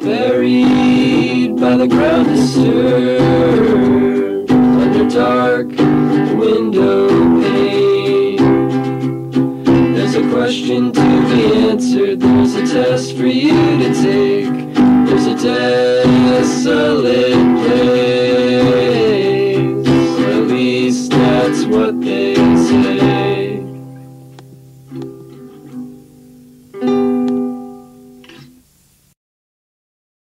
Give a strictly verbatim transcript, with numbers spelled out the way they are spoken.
buried by the ground disturbed under dark window pane. There's a question to be answered, there's a test for you to take, there's a test